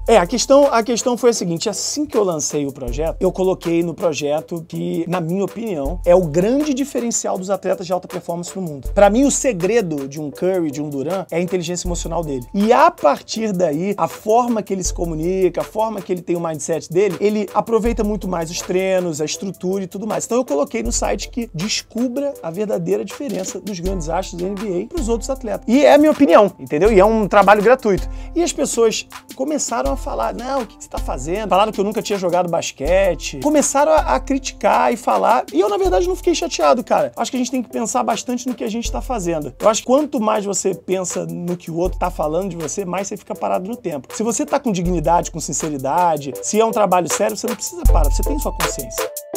A questão foi a seguinte, assim que eu lancei o projeto, eu coloquei no projeto que, na minha opinião, é o grande diferencial dos atletas de alta performance no mundo. Pra mim, o segredo de um Curry, de um Durant, é a inteligência emocional dele. E a partir daí, a forma que ele se comunica, a forma que ele tem o mindset dele, ele aproveita muito mais os treinos, a estrutura e tudo mais. Então eu coloquei no site que descubra a verdadeira diferença dos grandes astros da NBA pros outros atletas. E é a minha opinião, entendeu? E é um trabalho gratuito. E as pessoas começaram a falar, não, o que você tá fazendo? Falaram que eu nunca tinha jogado basquete. Começaram a criticar e falar. E eu, na verdade, não fiquei chateado, cara. Acho que a gente tem que pensar bastante no que a gente tá fazendo. Eu acho que quanto mais você pensa no que o outro tá falando de você, mais você fica parado no tempo. Se você tá com dignidade, com sinceridade, se é um trabalho sério, você não precisa parar, você tem sua consciência.